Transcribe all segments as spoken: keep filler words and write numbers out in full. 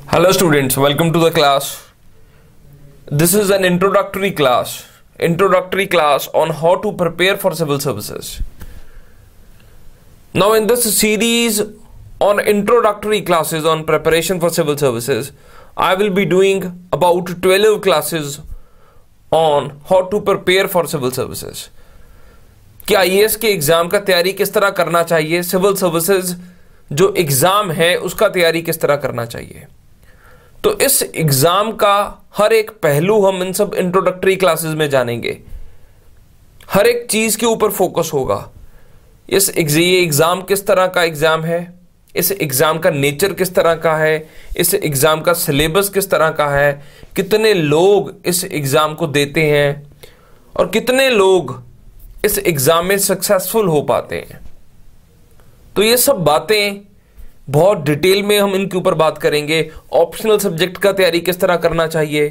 Hello students, welcome to the class. This is an introductory class, introductory class on how to prepare for civil services. Now in this series on introductory classes on preparation for civil services, I will be doing about twelve classes on how to prepare for civil services. कि आई A S के exam का तैयारी किस तरह करना चाहिए, civil services जो exam है उसका तैयारी किस तरह करना चाहिए। तो इस एग्जाम का हर एक पहलू हम इन सब इंट्रोडक्टरी क्लासेस में जानेंगे। हर एक चीज के ऊपर फोकस होगा। इस ये एग्जाम किस तरह का एग्जाम है, इस एग्जाम का नेचर किस तरह का है, इस एग्जाम का सिलेबस किस तरह का है, कितने लोग इस एग्जाम को देते हैं और कितने लोग इस एग्जाम में सक्सेसफुल हो पाते हैं। तो ये सब बातें बहुत डिटेल में हम इनके ऊपर बात करेंगे। ऑप्शनल सब्जेक्ट का तैयारी किस तरह करना चाहिए,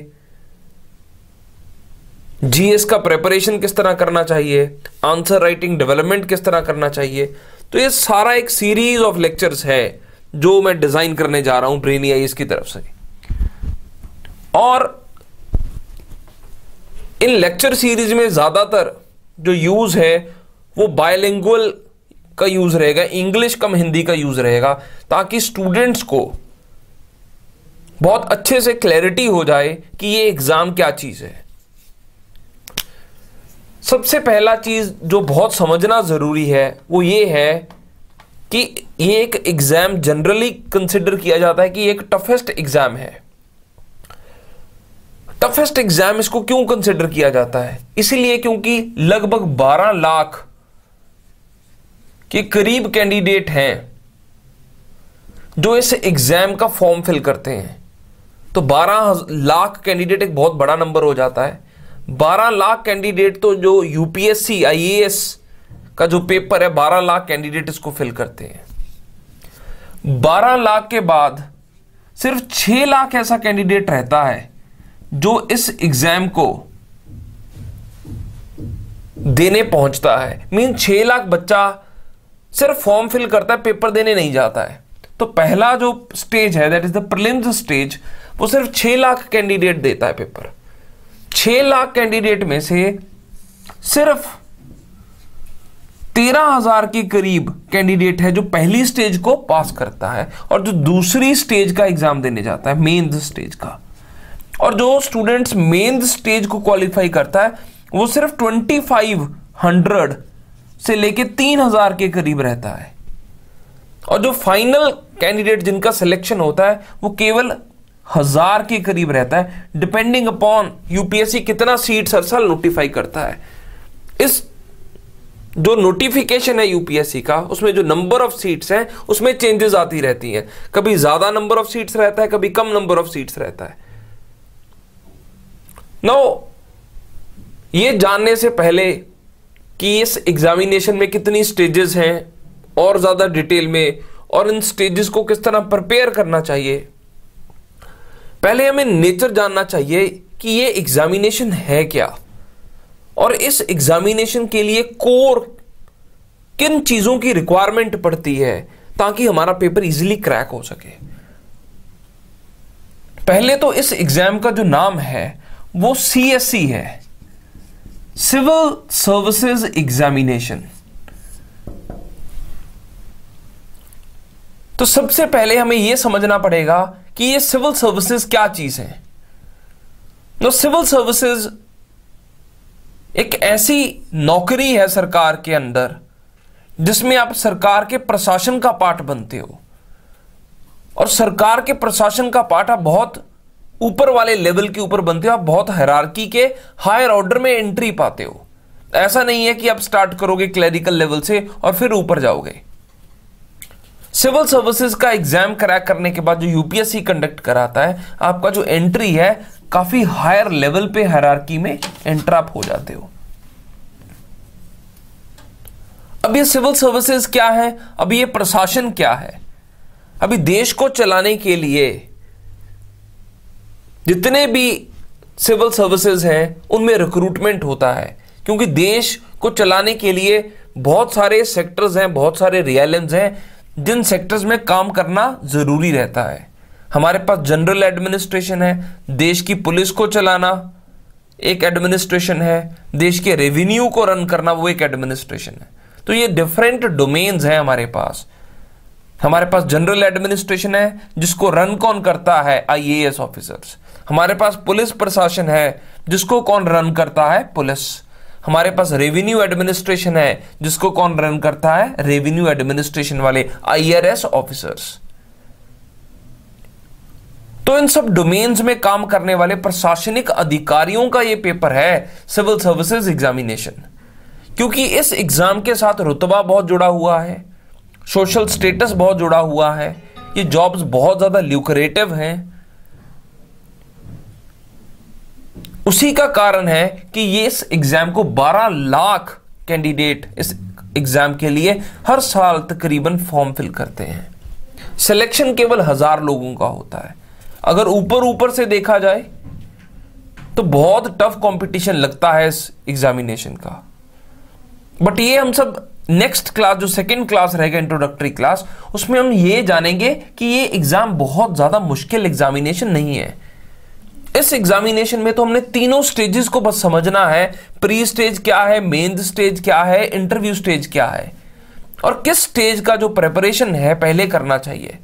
जी एस का प्रिपरेशन किस तरह करना चाहिए, आंसर राइटिंग डेवलपमेंट किस तरह करना चाहिए। तो ये सारा एक सीरीज ऑफ लेक्चर्स है जो मैं डिजाइन करने जा रहा हूं ब्रेनी आईज की तरफ से। और इन लेक्चर सीरीज में ज्यादातर जो यूज है वो बायलिंगुअल का यूज रहेगा, इंग्लिश कम हिंदी का यूज रहेगा, ताकि स्टूडेंट्स को बहुत अच्छे से क्लैरिटी हो जाए कि ये एग्जाम क्या चीज है। सबसे पहला चीज जो बहुत समझना जरूरी है वो ये है कि ये एक एग्जाम जनरली कंसिडर किया जाता है कि ये एक टफेस्ट एग्जाम है। टफेस्ट एग्जाम इसको क्यों कंसिडर किया जाता है? इसीलिए क्योंकि लगभग बारह लाख के करीब कैंडिडेट हैं जो इस एग्जाम का फॉर्म फिल करते हैं। तो बारह लाख कैंडिडेट एक बहुत बड़ा नंबर हो जाता है। बारह लाख कैंडिडेट तो जो U P S C I A S का जो पेपर है, बारह लाख कैंडिडेट इसको फिल करते हैं। बारह लाख के बाद सिर्फ छह लाख ऐसा कैंडिडेट रहता है जो इस एग्जाम को देने पहुंचता है। मीन छह लाख बच्चा सिर्फ फॉर्म फिल करता है, पेपर देने नहीं जाता है। तो पहला जो स्टेज है that is the prelims stage, वो सिर्फ छह लाख कैंडिडेट देता है पेपर। छह लाख कैंडिडेट में से सिर्फ तेरह हजार के करीब कैंडिडेट है जो पहली स्टेज को पास करता है और जो दूसरी स्टेज का एग्जाम देने जाता है, मेन स्टेज का। और जो स्टूडेंट्स मेन स्टेज को क्वालिफाई करता है वो सिर्फ ट्वेंटी फाइव हंड्रेड से लेके तीन हजार के करीब रहता है। और जो फाइनल कैंडिडेट जिनका सिलेक्शन होता है वो केवल हजार के करीब रहता है, डिपेंडिंग अपॉन यूपीएससी कितना सीट्स हर साल नोटिफाई करता है। इस जो नोटिफिकेशन है यूपीएससी का, उसमें जो नंबर ऑफ सीट्स हैं उसमें चेंजेस आती रहती हैं। कभी ज्यादा नंबर ऑफ सीट्स रहता है, कभी कम नंबर ऑफ सीट्स रहता है। नो ये जानने से पहले कि इस एग्जामिनेशन में कितनी स्टेजेस हैं और ज्यादा डिटेल में, और इन स्टेजेस को किस तरह प्रिपेयर करना चाहिए, पहले हमें नेचर जानना चाहिए कि ये एग्जामिनेशन है क्या और इस एग्जामिनेशन के लिए कोर किन चीजों की रिक्वायरमेंट पड़ती है ताकि हमारा पेपर इजीली क्रैक हो सके। पहले तो इस एग्जाम का जो नाम है वो सी एस सी है, सिविल सर्विसेज एग्जामिनेशन। तो सबसे पहले हमें यह समझना पड़ेगा कि ये सिविल सर्विसेज क्या चीज है। तो सिविल सर्विसेज एक ऐसी नौकरी है सरकार के अंदर जिसमें आप सरकार के प्रशासन का पार्ट बनते हो। और सरकार के प्रशासन का पार्ट आप बहुत ऊपर वाले लेवल के ऊपर बनते हो, आप बहुत हायरार्की के हायर ऑर्डर में एंट्री पाते हो। ऐसा नहीं है कि आप स्टार्ट करोगे क्लरिकल लेवल से और फिर ऊपर जाओगे। सिविल सर्विसेज का एग्जाम क्रैक करने के बाद जो यूपीएससी कंडक्ट कराता है, आपका जो एंट्री है काफी हायर लेवल पे हायरार्की में एंटर आप हो जाते हो। अब ये सिविल सर्विसेज क्या है, अब ये प्रशासन क्या है। अभी देश को चलाने के लिए जितने भी सिविल सर्विसेज हैं उनमें रिक्रूटमेंट होता है, क्योंकि देश को चलाने के लिए बहुत सारे सेक्टर्स हैं, बहुत सारे रियलेंस हैं जिन सेक्टर्स में काम करना जरूरी रहता है। हमारे पास जनरल एडमिनिस्ट्रेशन है, देश की पुलिस को चलाना एक एडमिनिस्ट्रेशन है, देश के रेवेन्यू को रन करना वो एक एडमिनिस्ट्रेशन है। तो ये डिफरेंट डोमेन्स हैं हमारे पास। हमारे पास जनरल एडमिनिस्ट्रेशन है जिसको रन कौन करता है, आईएएस ऑफिसर्स। हमारे पास पुलिस प्रशासन है जिसको कौन रन करता है, पुलिस। हमारे पास रेवेन्यू एडमिनिस्ट्रेशन है जिसको कौन रन करता है, रेवेन्यू एडमिनिस्ट्रेशन वाले आईआरएस ऑफिसर्स। तो इन सब डोमेन्स में काम करने वाले प्रशासनिक अधिकारियों का ये पेपर है सिविल सर्विसेज एग्जामिनेशन। क्योंकि इस एग्जाम के साथ रुतबा बहुत जुड़ा हुआ है, सोशल स्टेटस बहुत जुड़ा हुआ है, ये जॉब्स बहुत ज्यादा ल्यूक्रेटिव हैं। उसी का कारण है कि ये इस एग्जाम को बारह लाख कैंडिडेट इस एग्जाम के लिए हर साल तकरीबन फॉर्म फिल करते हैं। सिलेक्शन केवल हजार लोगों का होता है। अगर ऊपर ऊपर से देखा जाए तो बहुत टफ कंपटीशन लगता है इस एग्जामिनेशन का। बट ये हम सब नेक्स्ट क्लास, जो सेकंड क्लास रहेगा इंट्रोडक्टरी क्लास, उसमें हम ये जानेंगे कि ये एग्जाम बहुत ज्यादा मुश्किल एग्जामिनेशन नहीं है। इस एग्जामिनेशन में तो हमने तीनों स्टेजेस को बस समझना है। प्री स्टेज क्या है, मेन स्टेज क्या है, इंटरव्यू स्टेज क्या है, और किस स्टेज का जो प्रिपरेशन है पहले करना चाहिए।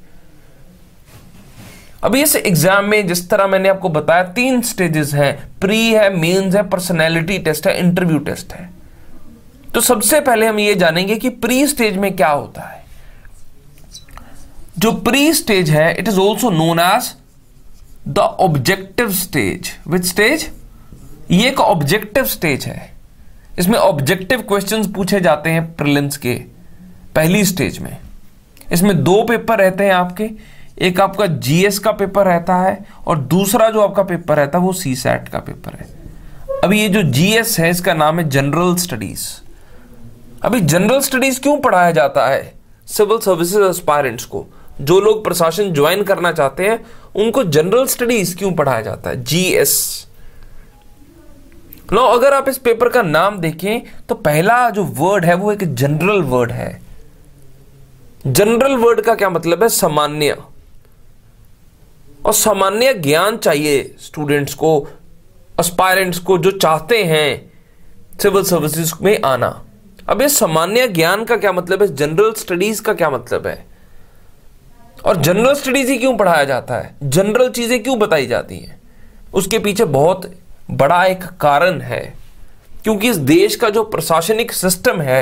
अभी इस एग्जाम में जिस तरह मैंने आपको बताया तीन स्टेजेस हैं, प्री है, मेंस है, पर्सनैलिटी टेस्ट है, इंटरव्यू टेस्ट है। तो सबसे पहले हम ये जानेंगे कि प्री स्टेज में क्या होता है। जो प्री स्टेज है, it is also known as the objective stage. Which stage? ये एक ऑब्जेक्टिव स्टेज है। इसमें ऑब्जेक्टिव क्वेश्चंस पूछे जाते हैं प्रीलिम्स के पहली स्टेज में। इसमें दो पेपर रहते हैं आपके, एक आपका जीएस का पेपर रहता है और दूसरा जो आपका पेपर रहता है वो सी सैट का पेपर है। अभी ये जो जीएस है इसका नाम है जनरल स्टडीज। अभी जनरल स्टडीज क्यों पढ़ाया जाता है सिविल सर्विसेज एस्पायरेंट्स को? जो लोग प्रशासन ज्वाइन करना चाहते हैं उनको जनरल स्टडीज क्यों पढ़ाया जाता है, जीएस। लो अगर आप इस पेपर का नाम देखें तो पहला जो वर्ड है वो एक जनरल वर्ड है। जनरल वर्ड का क्या मतलब है? सामान्य। और सामान्य ज्ञान चाहिए स्टूडेंट्स को, एस्पायरेंट्स को, जो चाहते हैं सिविल सर्विसेज में आना। अब ये सामान्य ज्ञान का क्या मतलब है, जनरल स्टडीज का क्या मतलब है, और जनरल स्टडीज ही क्यों पढ़ाया जाता है, जनरल चीजें क्यों बताई जाती हैं? उसके पीछे बहुत बड़ा एक कारण है। क्योंकि इस देश का जो प्रशासनिक सिस्टम है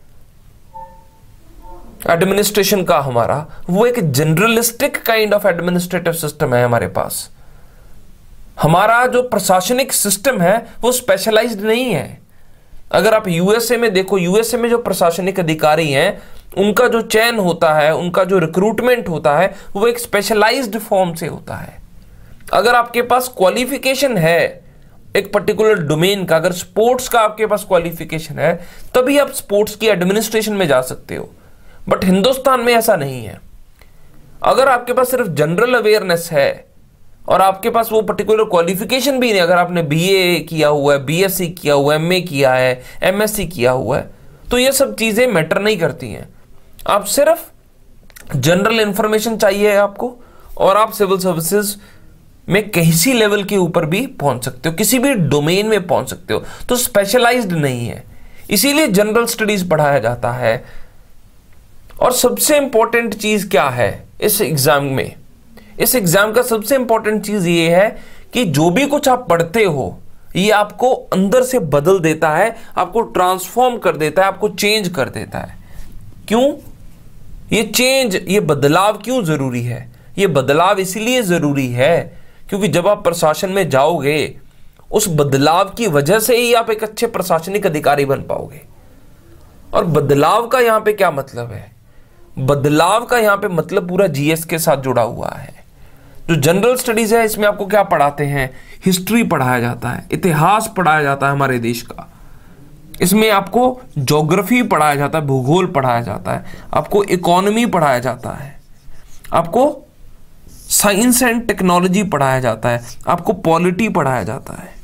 एडमिनिस्ट्रेशन का हमारा, वो एक generalistic kind of administrative system है हमारे पास। हमारा जो प्रशासनिक सिस्टम है वो स्पेशलाइज्ड नहीं है। अगर आप यूएसए में देखो, यूएसए में जो प्रशासनिक अधिकारी हैं उनका जो चयन होता है, उनका जो रिक्रूटमेंट होता है वो एक स्पेशलाइज्ड फॉर्म से होता है। अगर आपके पास क्वालिफिकेशन है एक पर्टिकुलर डोमेन का, अगर स्पोर्ट्स का आपके पास क्वालिफिकेशन है तभी आप स्पोर्ट्स की एडमिनिस्ट्रेशन में जा सकते हो। बट हिंदुस्तान में ऐसा नहीं है। अगर आपके पास सिर्फ जनरल अवेयरनेस है और आपके पास वो पर्टिकुलर क्वालिफिकेशन भी नहीं, अगर आपने बीए किया हुआ है, बीएससी किया हुआ है, एमए किया है, एमएससी किया हुआ है, तो ये सब चीजें मैटर नहीं करती हैं। आप सिर्फ जनरल इंफॉर्मेशन चाहिए आपको और आप सिविल सर्विसेज में किसी लेवल के ऊपर भी पहुंच सकते हो, किसी भी डोमेन में पहुंच सकते हो। तो स्पेशलाइज्ड नहीं है, इसीलिए जनरल स्टडीज पढ़ाया जाता है। और सबसे इंपॉर्टेंट चीज क्या है इस एग्जाम में? इस एग्जाम का सबसे इंपॉर्टेंट चीज ये है कि जो भी कुछ आप पढ़ते हो ये आपको अंदर से बदल देता है, आपको ट्रांसफॉर्म कर देता है, आपको चेंज कर देता है। क्यों ये चेंज, ये बदलाव क्यों जरूरी है? ये बदलाव इसलिए जरूरी है क्योंकि जब आप प्रशासन में जाओगे उस बदलाव की वजह से ही आप एक अच्छे प्रशासनिक अधिकारी बन पाओगे। और बदलाव का यहां पे क्या मतलब है? बदलाव का यहां पे मतलब पूरा जीएस के साथ जुड़ा हुआ है। जो जनरल स्टडीज है इसमें आपको क्या पढ़ाते हैं? हिस्ट्री पढ़ाया जाता है, इतिहास पढ़ाया जाता है हमारे देश का। इसमें आपको ज्योग्राफी पढ़ाया जाता है, भूगोल पढ़ाया जाता है, आपको इकोनॉमी पढ़ाया जाता है, आपको साइंस एंड टेक्नोलॉजी पढ़ाया जाता है, आपको पॉलिटी पढ़ाया जाता है।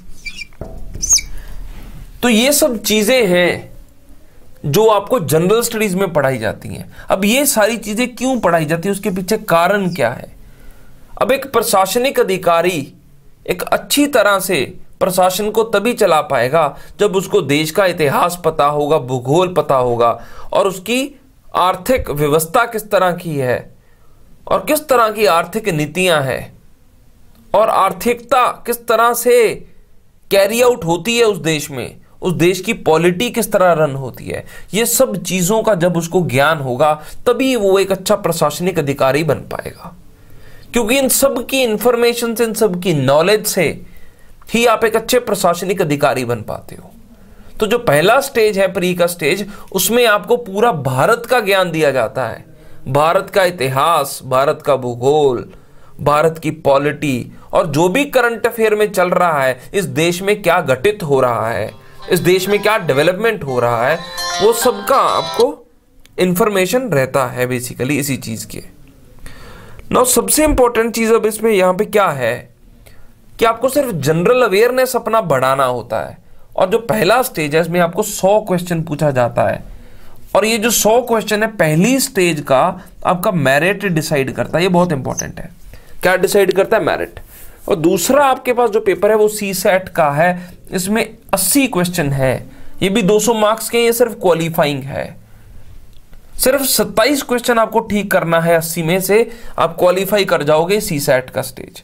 तो ये सब चीजें हैं जो आपको जनरल स्टडीज में पढ़ाई जाती हैं। अब ये सारी चीजें क्यों पढ़ाई जाती है, उसके पीछे कारण क्या है? अब एक प्रशासनिक अधिकारी एक अच्छी तरह से प्रशासन को तभी चला पाएगा जब उसको देश का इतिहास पता होगा, भूगोल पता होगा, और उसकी आर्थिक व्यवस्था किस तरह की है और किस तरह की आर्थिक नीतियां हैं और आर्थिकता किस तरह से कैरी आउट होती है उस देश में, उस देश की पॉलिटी किस तरह रन होती है। ये सब चीजों का जब उसको ज्ञान होगा तभी वो एक अच्छा प्रशासनिक अधिकारी बन पाएगा, क्योंकि इन सब की इंफॉर्मेशन से, इन सब की नॉलेज से ही आप एक अच्छे प्रशासनिक अधिकारी बन पाते हो। तो जो पहला स्टेज है, प्री का स्टेज, उसमें आपको पूरा भारत का ज्ञान दिया जाता है, भारत का इतिहास, भारत का भूगोल, भारत की पॉलिटी, और जो भी करंट अफेयर में चल रहा है, इस देश में क्या घटित हो रहा है, इस देश में क्या डेवलपमेंट हो रहा है, वो सबका आपको इंफॉर्मेशन रहता है बेसिकली इसी चीज के। नाउ सबसे इंपॉर्टेंट चीज अब इसमें यहां पे क्या है कि आपको सिर्फ जनरल अवेयरनेस अपना बढ़ाना होता है, और जो पहला स्टेज है इसमें आपको सौ क्वेश्चन पूछा जाता है, और ये जो सौ क्वेश्चन है पहली स्टेज का आपका मेरिट डिसाइड करता है। ये बहुत इंपॉर्टेंट है, क्या डिसाइड करता है? मेरिट। और दूसरा आपके पास जो पेपर है वो सी सेट का है, इसमें अस्सी क्वेश्चन है, ये भी दो सौ मार्क्स के, ये सिर्फ क्वालिफाइंग है। सिर्फ सत्ताईस क्वेश्चन आपको ठीक करना है, अस्सी में से आप क्वालिफाई कर जाओगे सी सेट का स्टेज।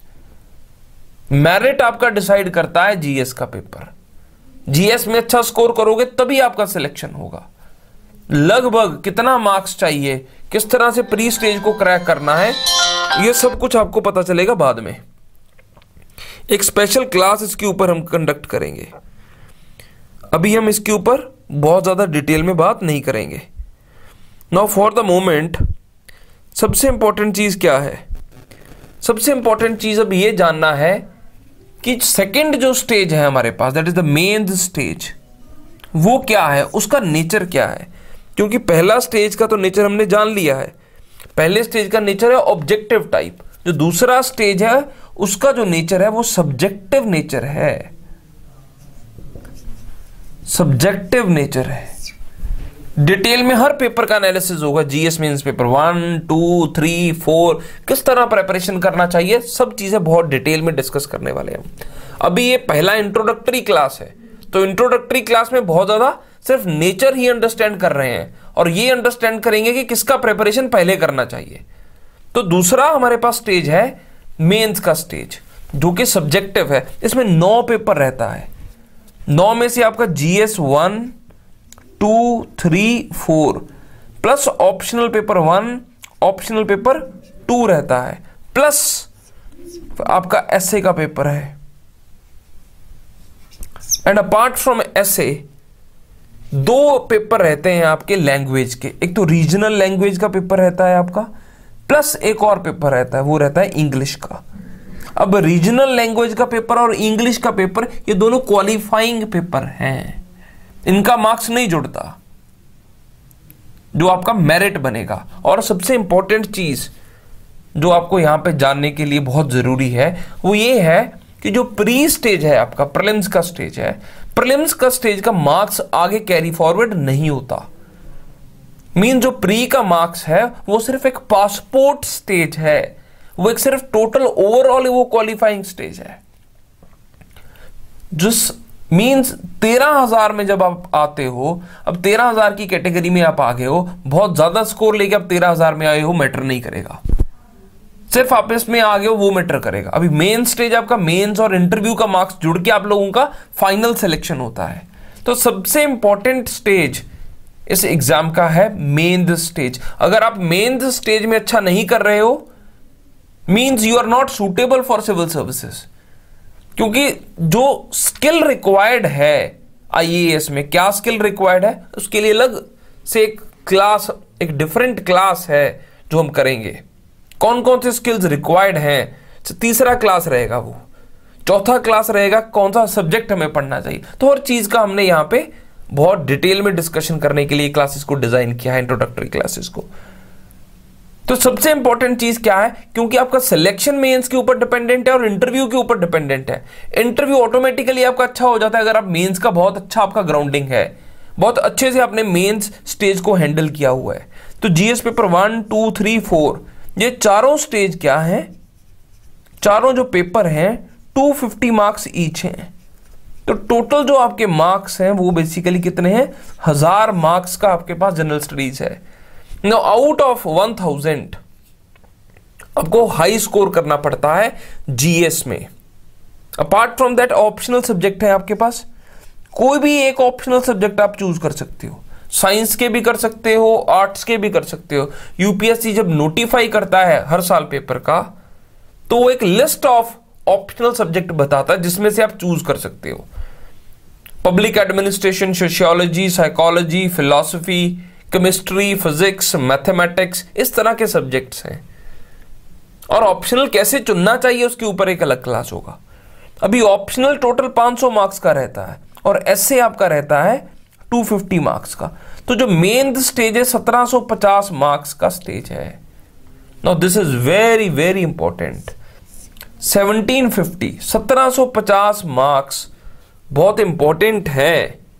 मेरिट आपका डिसाइड करता है जीएस का पेपर, जीएस में अच्छा स्कोर करोगे तभी आपका सिलेक्शन होगा। लगभग कितना मार्क्स चाहिए, किस तरह से प्री स्टेज को क्रैक करना है, ये सब कुछ आपको पता चलेगा बाद में। एक स्पेशल क्लास इसके ऊपर हम कंडक्ट करेंगे, अभी हम इसके ऊपर बहुत ज्यादा डिटेल में बात नहीं करेंगे। नाउ फॉर द मोमेंट सबसे इंपॉर्टेंट चीज क्या है? सबसे इंपॉर्टेंट चीज अब ये जानना है कि सेकंड जो स्टेज है हमारे पास, that is the main stage, वो क्या है, उसका नेचर क्या है। क्योंकि पहला स्टेज का तो नेचर हमने जान लिया है, पहले स्टेज का नेचर है ऑब्जेक्टिव टाइप, जो दूसरा स्टेज है उसका जो नेचर है वो सब्जेक्टिव नेचर है, सब्जेक्टिव नेचर है। डिटेल में हर पेपर का एनालिसिस होगा, GS mains paper one two three four, किस तरह प्रिपरेशन करना चाहिए, सब चीजें बहुत डिटेल में डिस्कस करने वाले हैं। अभी ये पहला इंट्रोडक्टरी क्लास है, तो इंट्रोडक्टरी क्लास में बहुत ज्यादा सिर्फ नेचर ही अंडरस्टैंड कर रहे हैं, और ये अंडरस्टैंड करेंगे कि किसका प्रिपरेशन पहले करना चाहिए। तो दूसरा हमारे पास स्टेज है मेंस का स्टेज, जो कि सब्जेक्टिव है। इसमें नौ पेपर रहता है, नौ में से आपका GS one two three four plus optional paper one, optional paper two रहता है, प्लस आपका एसए का पेपर है। एंड अपार्ट फ्रॉम एसए दो पेपर रहते हैं आपके लैंग्वेज के, एक तो रीजनल लैंग्वेज का पेपर रहता है आपका, प्लस एक और पेपर रहता है वो रहता है इंग्लिश का। अब रीजनल लैंग्वेज का पेपर और इंग्लिश का पेपर ये दोनों क्वालिफाइंग पेपर हैं, इनका मार्क्स नहीं जुड़ता, जो आपका मेरिट बनेगा। और सबसे इंपॉर्टेंट चीज जो आपको यहां पे जानने के लिए बहुत जरूरी है वो ये है कि जो प्री स्टेज है आपका, प्रीलिम्स का स्टेज है, प्रीलिम्स का स्टेज का मार्क्स आगे कैरी फॉरवर्ड नहीं होता। मीन जो प्री का मार्क्स है वो सिर्फ एक पासपोर्ट स्टेज है, वो एक सिर्फ टोटल ओवरऑल वो क्वालिफाइंग स्टेज है। जिस मीन्स तेरह हजार में जब आप आते हो, अब तेरह हजार की कैटेगरी में आप आ गए हो, बहुत ज्यादा स्कोर लेके आप तेरह हजार में आए हो, मैटर नहीं करेगा, सिर्फ आप इसमें आ गए हो वो मैटर करेगा। अभी मेन स्टेज आपका मेंस और इंटरव्यू का मार्क्स जुड़ के आप लोगों का फाइनल सिलेक्शन होता है। तो सबसे इंपॉर्टेंट स्टेज इस एग्जाम का है मेन स्टेज। अगर आप मेन स्टेज में अच्छा नहीं कर रहे हो, means you are not suitable for civil services, क्योंकि जो स्किल रिक्वायर्ड है आईएएस में, क्या स्किल रिक्वायर्ड है उसके लिए अलग से एक क्लास, एक डिफरेंट क्लास है जो हम करेंगे। कौन कौन से स्किल्स रिक्वायर्ड हैं, तीसरा क्लास रहेगा वो, चौथा क्लास रहेगा कौन सा सब्जेक्ट हमें पढ़ना चाहिए। तो हर चीज का हमने यहां पे बहुत डिटेल में डिस्कशन करने के लिए क्लासेस को डिजाइन किया है, इंट्रोडक्टरी क्लासेस को। तो सबसे इंपॉर्टेंट चीज क्या है, क्योंकि आपका सिलेक्शन मेंस के ऊपर डिपेंडेंट है और इंटरव्यू के ऊपर डिपेंडेंट है। इंटरव्यू ऑटोमेटिकली आपका अच्छा हो जाता है अगर आप मेंस का बहुत अच्छा आपका ग्राउंडिंग है, बहुत अच्छे से आपने मेंस स्टेज को हैंडल किया हुआ है। तो GS paper one two three four ये चारों स्टेज क्या है, चारों जो पेपर हैं टू फिफ्टी मार्क्स ईच हैं, तो टोटल जो आपके मार्क्स हैं वो बेसिकली कितने हैं, हजार मार्क्स का आपके पास जनरल स्टडीज है। Now out of one thousand आपको हाई स्कोर करना पड़ता है जीएस में। Apart from that optional subject है आपके पास, कोई भी एक ऑप्शनल सब्जेक्ट आप चूज कर सकते हो, साइंस के भी कर सकते हो, आर्ट्स के भी कर सकते हो। यूपीएससी जब नोटिफाई करता है हर साल पेपर का, तो वो एक लिस्ट ऑफ ऑप्शनल सब्जेक्ट बताता है जिसमें से आप चूज कर सकते हो। Public administration, sociology, psychology, philosophy, chemistry, physics, mathematics, इस तरह के सब्जेक्ट्स हैं। और ऑप्शनल कैसे चुनना चाहिए उसके ऊपर एक अलग क्लास होगा। अभी ऑप्शनल टोटल पाँच सौ मार्क्स का रहता है और एसए आपका रहता है दो सौ पचास मार्क्स का। तो जो मेन स्टेज है सत्रह सौ पचास मार्क्स का स्टेज है। Now this is very very important. सत्रह सौ पचास सत्रह सौ पचास मार्क्स बहुत इंपॉर्टेंट है।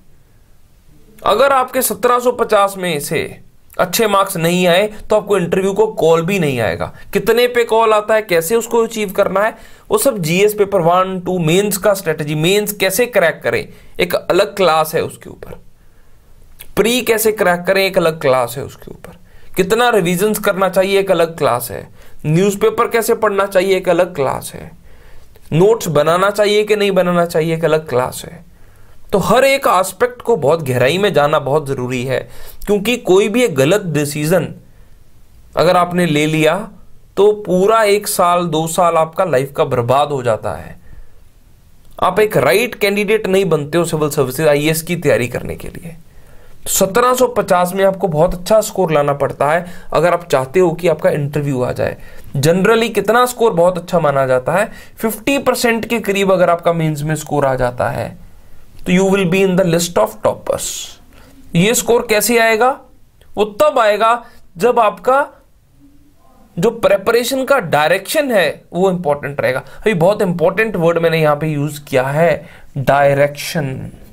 अगर आपके सत्रह सौ पचास में से अच्छे मार्क्स नहीं आए तो आपको इंटरव्यू को कॉल भी नहीं आएगा। कितने पे कॉल आता है, कैसे उसको अचीव करना है, वो सब GS paper one two mains का स्ट्रेटजी, मेंस कैसे क्रैक करें एक अलग क्लास है उसके ऊपर। प्री कैसे क्रैक करें एक अलग क्लास है उसके ऊपर। कितना रिविजन्स करना चाहिए एक अलग क्लास है। न्यूज़पेपर कैसे पढ़ना चाहिए एक अलग क्लास है। नोट्स बनाना चाहिए कि नहीं बनाना चाहिए एक अलग क्लास है। तो हर एक एस्पेक्ट को बहुत गहराई में जाना बहुत जरूरी है, क्योंकि कोई भी एक गलत डिसीजन अगर आपने ले लिया तो पूरा एक साल दो साल आपका लाइफ का बर्बाद हो जाता है। आप एक राइट कैंडिडेट नहीं बनते हो सिविल सर्विसेज आईएएस की तैयारी करने के लिए। सत्रह सौ पचास में आपको बहुत अच्छा स्कोर लाना पड़ता है अगर आप चाहते हो कि आपका इंटरव्यू आ जाए। जनरली कितना स्कोर बहुत अच्छा माना जाता है, पचास परसेंट के करीब अगर आपका मेंस में स्कोर आ जाता है तो you will be in the list of toppers. ये स्कोर कैसे आएगा, वो तब आएगा जब आपका जो प्रेपरेशन का डायरेक्शन है वो इंपॉर्टेंट रहेगा। अभी बहुत इंपॉर्टेंट वर्ड मैंने यहां पे यूज किया है, direction.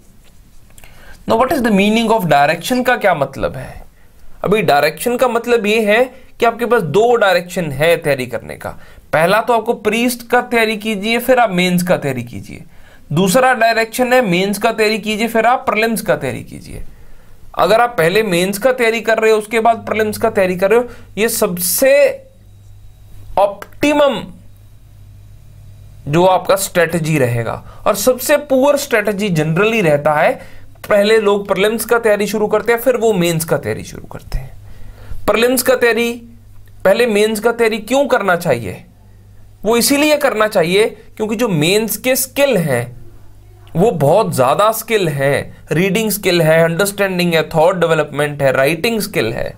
Now what is the meaning of direction का क्या मतलब है। अभी डायरेक्शन का मतलब ये है कि आपके पास दो डायरेक्शन है तैयारी करने का। पहला तो आपको प्रीस्ट का तैयारी कीजिए, फिर आप मेंस का तैयारी कीजिए। दूसरा डायरेक्शन है मेंस का तैयारी कीजिए, फिर आप प्रीलिम्स का तैयारी कीजिए। अगर आप पहले मेंस का तैयारी कर रहे हो उसके बाद प्रीलिम्स का तैयारी कर रहे हो, ये सबसे ऑप्टिमम जो आपका स्ट्रेटजी रहेगा। और सबसे पुअर स्ट्रेटजी जनरली रहता है पहले लोग प्रीलिम्स का तैयारी शुरू करते हैं फिर वो मेंस का तैयारी शुरू करते हैं। प्रीलिम्स का तैयारी पहले मेंस का तैयारी क्यों करना चाहिए, वो इसीलिए करना चाहिए क्योंकि जो मेंस के स्किल हैं वो बहुत ज्यादा स्किल है। रीडिंग स्किल है, अंडरस्टैंडिंग है, थॉट डेवलपमेंट है, राइटिंग स्किल है।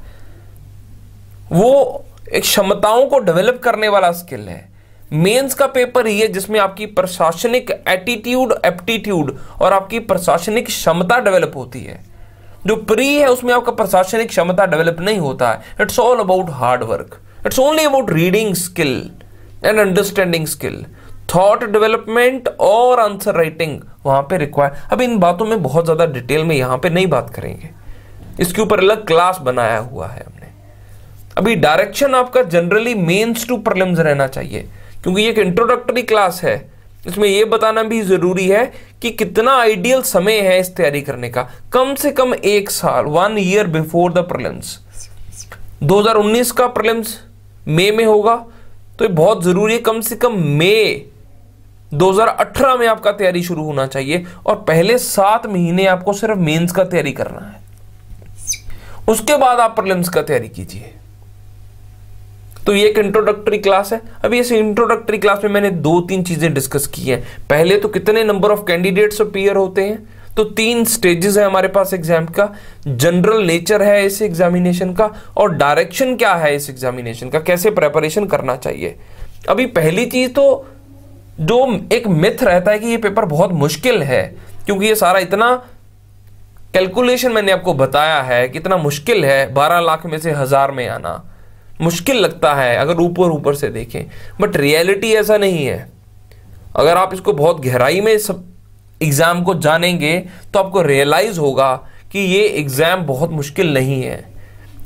वो एक क्षमताओं को डेवलप करने वाला स्किल है। मेंस का पेपर ही है जिसमें आपकी प्रशासनिक एटीट्यूड, एप्टीट्यूड और आपकी प्रशासनिक क्षमता डेवलप होती है। जो प्री है उसमें आपका प्रशासनिक क्षमता डेवलप नहीं होता है। It's all about hard work, it's only about reading skill and understanding skill. Thought development और आंसर राइटिंग वहां पे रिक्वायर। अब इन बातों में बहुत ज्यादा डिटेल में यहां पे नहीं बात करेंगे, इसके ऊपर अलग क्लास बनाया हुआ है हमने। अभी डायरेक्शन आपका जनरली मेंस टू प्रीलिम्स रहना चाहिए, क्योंकि ये एक इंट्रोडक्टरी क्लास है। इसमें यह बताना भी जरूरी है कि कितना आइडियल समय है इस तैयारी करने का। कम से कम एक साल, one year before the prelims. दो हज़ार उन्नीस का प्रीलिम्स मई में होगा, तो ये बहुत जरूरी है कम से कम मई दो हज़ार अठारह में आपका तैयारी शुरू होना चाहिए। और पहले सात महीने आपको सिर्फ मेंस का तैयारी करना है, उसके बाद आप प्रीलिम्स का तैयारी कीजिए। तो ये एक इंट्रोडक्टरी क्लास है। अभी इस इंट्रोडक्टरी क्लास में मैंने दो तीन चीजें डिस्कस की हैं। पहले तो कितने नंबर ऑफ कैंडिडेट्स अपीयर होते हैं, तो तीन स्टेजेस है हमारे पास एग्जाम का। जनरल नेचर है इस एग्जामिनेशन का, और डायरेक्शन क्या है इस एग्जामिनेशन का, कैसे प्रेपरेशन करना चाहिए। अभी पहली चीज तो जो एक मिथ रहता है कि ये पेपर बहुत मुश्किल है, क्योंकि ये सारा इतना कैलकुलेशन मैंने आपको बताया है कितना मुश्किल है। बारह लाख में से हजार में आना मुश्किल लगता है अगर ऊपर ऊपर से देखें, बट रियलिटी ऐसा नहीं है। अगर आप इसको बहुत गहराई में सब एग्जाम को जानेंगे तो आपको रियलाइज होगा कि ये एग्जाम बहुत मुश्किल नहीं है।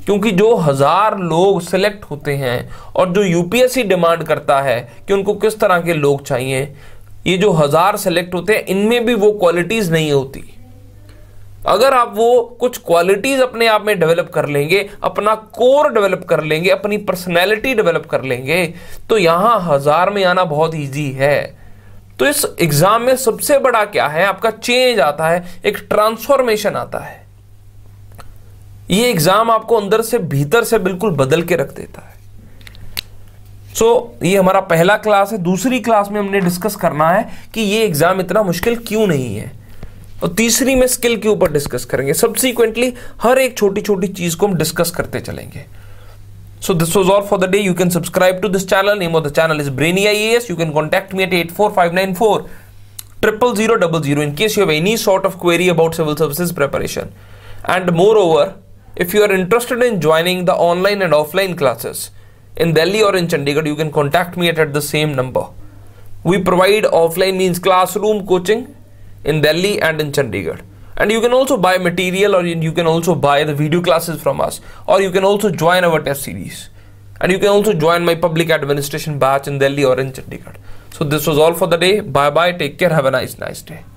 क्योंकि जो हजार लोग सिलेक्ट होते हैं और जो यूपीएससी डिमांड करता है कि उनको किस तरह के लोग चाहिए, ये जो हजार सेलेक्ट होते हैं इनमें भी वो क्वालिटीज नहीं होती। अगर आप वो कुछ क्वालिटीज अपने आप में डेवलप कर लेंगे, अपना कोर डेवलप कर लेंगे, अपनी पर्सनैलिटी डेवलप कर लेंगे, तो यहां हजार में आना बहुत ईजी है। तो इस एग्जाम में सबसे बड़ा क्या है, आपका चेंज आता है, एक ट्रांसफॉर्मेशन आता है। ये एग्जाम आपको अंदर से भीतर से बिल्कुल बदल के रख देता है। सो so, ये हमारा पहला क्लास है। दूसरी क्लास में हमने डिस्कस करना है कि ये एग्जाम इतना मुश्किल क्यों नहीं है, और तीसरी में स्किल के ऊपर डिस्कस करेंगे। सब्सिक्वेंटली हर एक छोटी छोटी चीज को हम डिस्कस करते चलेंगे। So this was all for the day. You can subscribe to this channel. Name of the channel is Brainy I A S. You can contact me at eight four five nine four zero zero zero zero in case you have any sort of query about civil services preparation. And moreover, if you are interested in joining the online and offline classes in Delhi or in Chandigarh, you can contact me at, at the same number. We provide offline means classroom coaching in Delhi and in Chandigarh. And you can also buy material, or you can also buy the video classes from us, or you can also join our test series, and you can also join my public administration batch in Delhi or in Chandigarh. So this was all for the day. Bye bye, take care, have a nice nice day.